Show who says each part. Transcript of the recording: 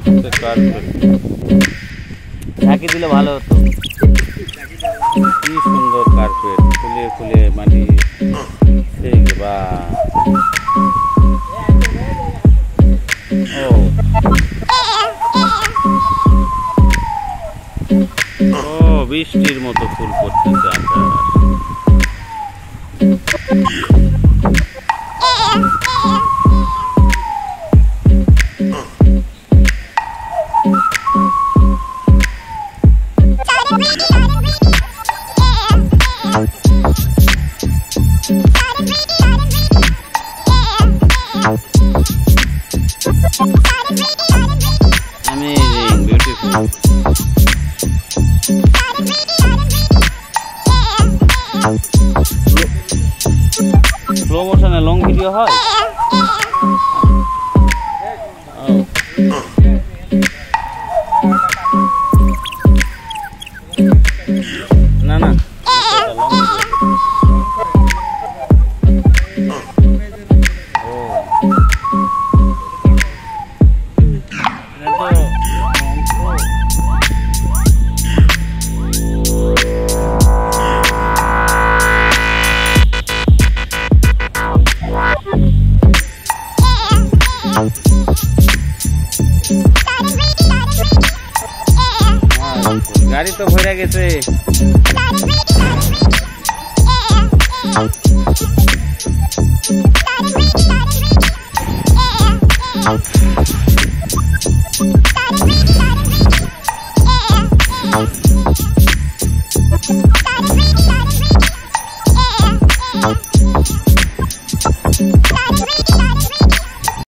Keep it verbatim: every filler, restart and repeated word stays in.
Speaker 1: ঢাকি দিলে ভালো হতো। কি সুন্দর কার্পেট, ফুলে ফুলে মাটি। ঠিক বা ও ও বৃষ্টির মতো ফুল পড়তেছে আকাশ। Amazing, beautiful. Slow motion a long video হয়? Oh. না না গাড়ি তো ভরে গেছে।